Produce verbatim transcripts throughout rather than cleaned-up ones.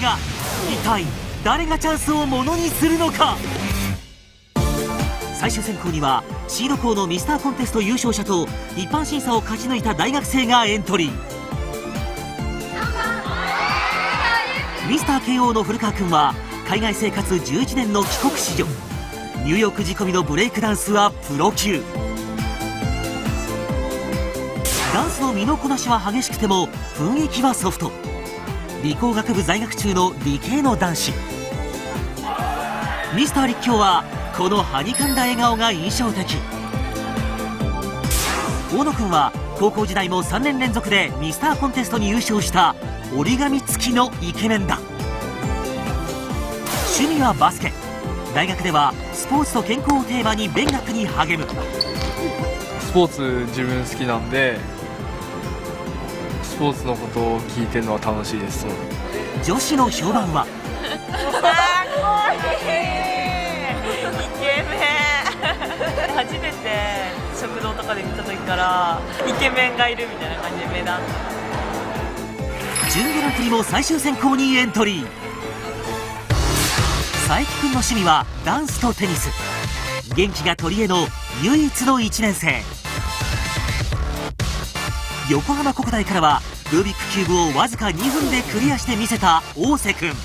が一体誰がチャンスをものにするのか。最終選考にはシード校のミスターコンテスト優勝者と一般審査を勝ち抜いた大学生がエントリー。ミスター慶応の古川君は海外生活じゅういちねんの帰国子女。ニューヨーク仕込みのブレイクダンスはプロ級。ダンスの身のこなしは激しくても雰囲気はソフト。理工学部在学中の理系の男子。ミスター立教はこのはにかんだ笑顔が印象的。大野君は高校時代もさんねん連続でミスターコンテストに優勝した折り紙付きのイケメンだ。趣味はバスケ。大学ではスポーツと健康をテーマに勉学に励む。 スポーツ自分好きなんでスポーツのことを聞いてるのは楽しいです。 女子の評判はイケメン初めて食堂とかで見た時からイケメンがいるみたいな感じで目立つ。 準グランプリも最終選考にエントリー。佐伯君の趣味はダンスとテニス。元気が取り柄の唯一のいちねん生。横浜国大からはルービックキューブをわずかにふんでクリアしてみせた大瀬君。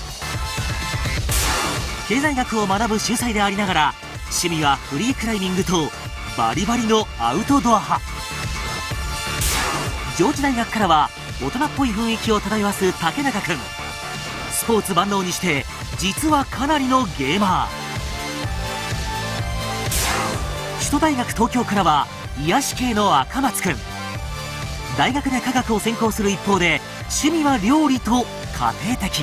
経済学を学ぶ秀才でありながら趣味はフリークライミングとバリバリのアウトドア派。上智大学からは大人っぽい雰囲気を漂わす竹中君。スポーツ万能にして実はかなりのゲーマー。首都大学東京からは癒し系の赤松君。大学で科学を専攻する一方で趣味は料理と家庭的。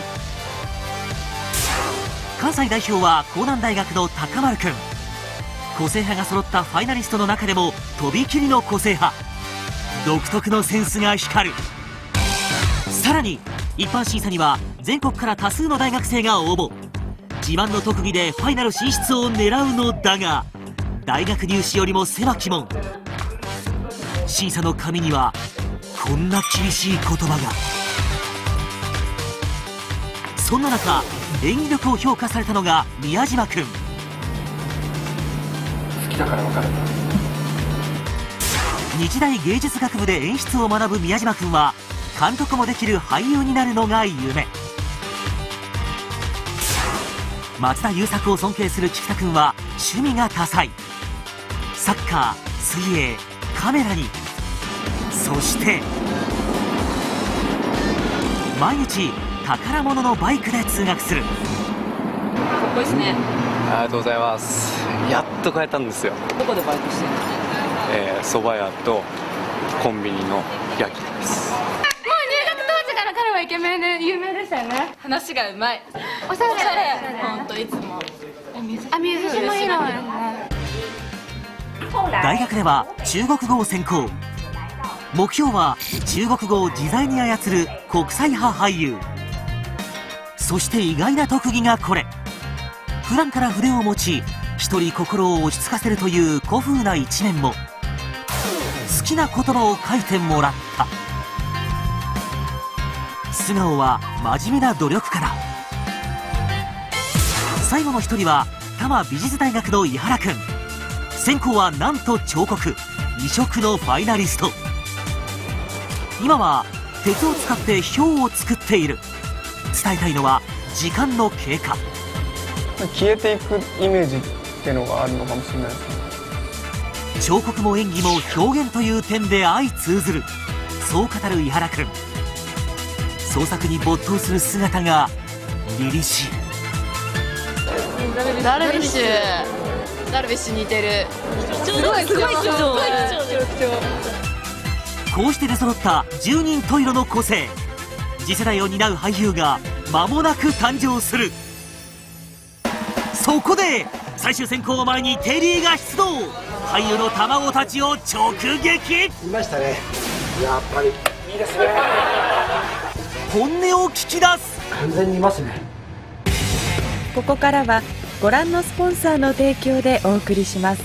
関西代表は江南大学の高丸君。個性派が揃ったファイナリストの中でもとびきりの個性派。独特のセンスが光る。さらに一般審査には全国から多数の大学生が応募。自慢の特技でファイナル進出を狙うのだが大学入試よりも狭き門。審査の紙にはこんな厳しい言葉が。そんな中演技力を評価されたのが宮島君。 好きだから分かる。 日大芸術学部で演出を学ぶ宮島君は監督もできる俳優になるのが夢。松田優作を尊敬する菊田君は趣味が多彩。サッカー、水泳、カメラに、そして毎日宝物のバイクで通学する。 かっこいいですね。 ありがとうございます。やっと買えたんですよ。 どこでバイトしてるの？ えー、蕎麦屋とコンビニの焼きです。 もう入学当時から彼はイケメンで有名でしたよね。 話がうまい。 おしゃれ。 本当いつも。 あ、水島いいのよね。 大学では中国語を専攻。目標は中国語を自在に操る国際派俳優。そして意外な特技がこれ。普段から筆を持ち一人心を落ち着かせるという古風な一面も。好きな言葉を書いてもらった。素顔は真面目な努力家だ。最後の一人は多摩美術大学の井原君。専攻はなんと彫刻。異色のファイナリスト。今は鉄を使って表を作っている。伝えたいのは時間の経過。 消えていくイメージっていうのがあるのかもしれないですね。 彫刻も演技も表現という点で相通ずる。そう語る井原君。創作に没頭する姿が凛々しい。 ダルビッシュ。ダルビッシュ似てる。すごいすごい貴重。 こうして出揃ったじゅうにん十色の個性。次世代を担う俳優が間もなく誕生する。そこで最終選考を前にテリーが出動。俳優の卵たちを直撃。 いましたね。やっぱりいいですね。 本音を聞き出す。 完全にいますね。 ここからはご覧のスポンサーの提供でお送りします。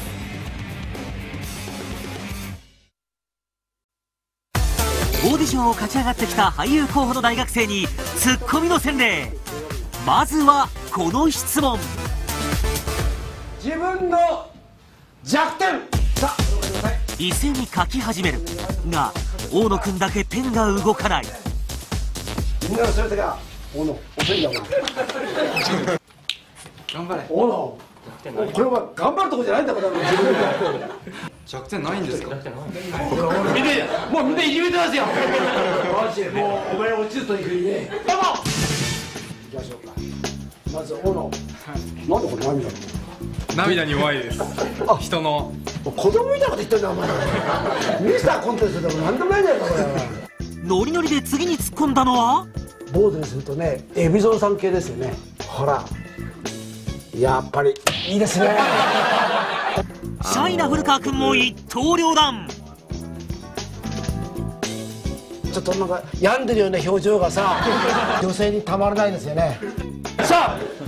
オーディションを勝ち上がってきた俳優候補の大学生にツッコミの洗礼。 まずはこの質問。 自分の弱点、さあお答えください。 一斉に書き始めるが、大野くんだけペンが動かない。 みんなの全てが大野遅いんだもん。 頑張れ。 大野、これは頑張るとこじゃないんだから。自分で弱点ないんですか？ みんなもうみんないじめてますよ。マジでもうお前落ちるというふうにね。どうも。行きましょうか。まず大野。なんでこれ涙？ 涙に弱いです。人の子供みたいなこと言ってんだお前。ミスターコンテストでもなんでもないじゃないかこれ。 ノリノリで次に突っ込んだのは、 坊主にするとね、海老蔵さん系ですよね。ほら、やっぱりいいですね。 シャイな古川くんも一刀両断。 ちょっとなんか病んでるような表情がさ、女性にたまらないですよね。さあ